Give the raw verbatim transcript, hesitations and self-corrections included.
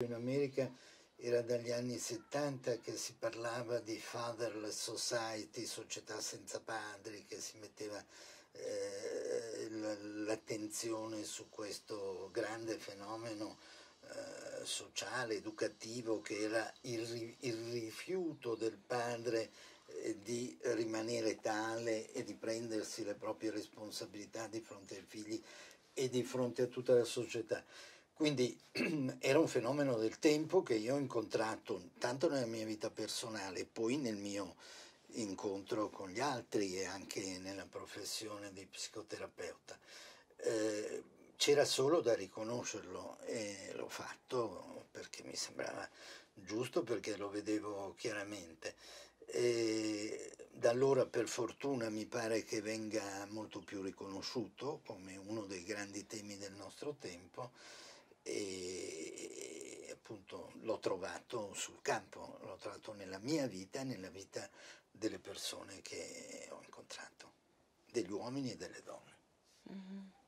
In America era dagli anni settanta che si parlava di fatherless society, società senza padri, che si metteva eh, l'attenzione su questo grande fenomeno eh, sociale, educativo, che era il, il rifiuto del padre eh, di rimanere tale e di prendersi le proprie responsabilità di fronte ai figli e di fronte a tutta la società. Quindi era un fenomeno del tempo che io ho incontrato tanto nella mia vita personale, poi nel mio incontro con gli altri e anche nella professione di psicoterapeuta. Eh, c'era solo da riconoscerlo e l'ho fatto perché mi sembrava giusto, perché lo vedevo chiaramente. E da allora, per fortuna, mi pare che venga molto più riconosciuto come uno dei grandi temi del nostro tempo. E appunto l'ho trovato sul campo, l'ho trovato nella mia vita e nella vita delle persone che ho incontrato, degli uomini e delle donne. Mm-hmm.